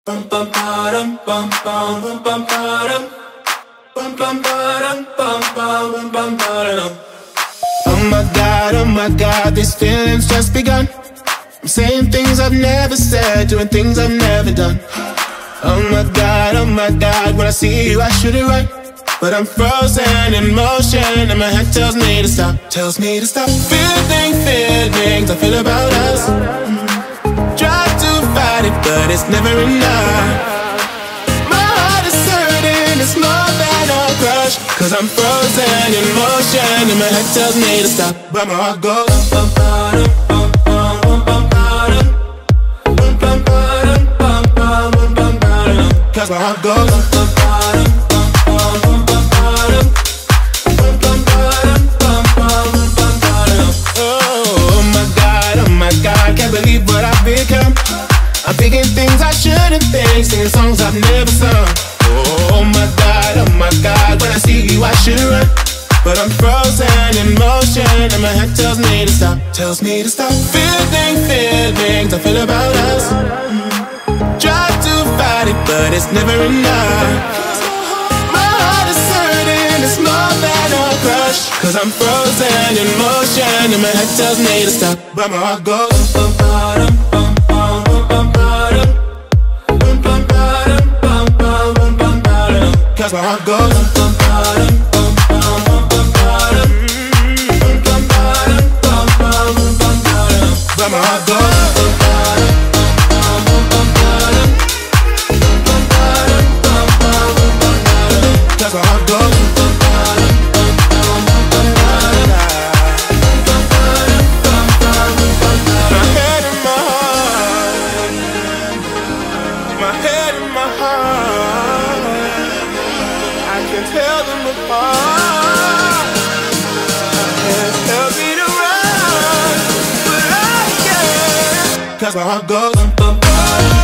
Bum bum bum bum bum bum bum bum bum bum bum bum bum bum. Oh my God, these feelings just begun. I'm saying things I've never said, doing things I've never done. Oh my God, when I see you I should it right, but I'm frozen in motion and my head tells me to stop, tells me to stop. Feelings I feel about us. Try to fight it, but it's never enough. My heart is hurting, it's more than a crush, cause I'm frozen in motion and my head tells me to stop, but my heart goes bum bum bum bum bum bum bum bum bum bum bum, cause my heart goes bum bum bum bum bum bum bum bum bum. Oh my God, can't believe what I've become. I'm thinking things I shouldn't think, singing songs I've never sung. Oh my God, when I see you I should run, but I'm frozen in motion and my head tells me to stop, tells me to stop. Feelings I feel about us. Try to fight it, but it's never enough. My heart is hurting, it's more than a crush, cause I'm frozen in motion and my head tells me to stop, but my heart goes bum bum bum bum bum bum bum bum bum bum bum, cause my heart goes bum bum bum bum bum bum bum bum bum, but my heart goes bum bum bum bum bum bum, cause my heart goes bum bum bum bum bum. My head and my heart, my head and my heart, I can tell them apart. Can't help me to run, but I can, cause my heart goes bum bum bum.